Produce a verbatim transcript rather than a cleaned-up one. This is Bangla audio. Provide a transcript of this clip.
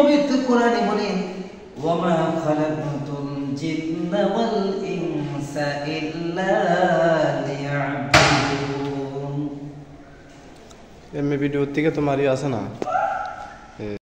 পবিত্র কোরআনে বলেন ওয়ামা খালাকতুল জিন্না ওয়াল ইনসা ইল্লা লিয়াবুদুন। এমনি ভিডিও থেকে তোমারই আছে না।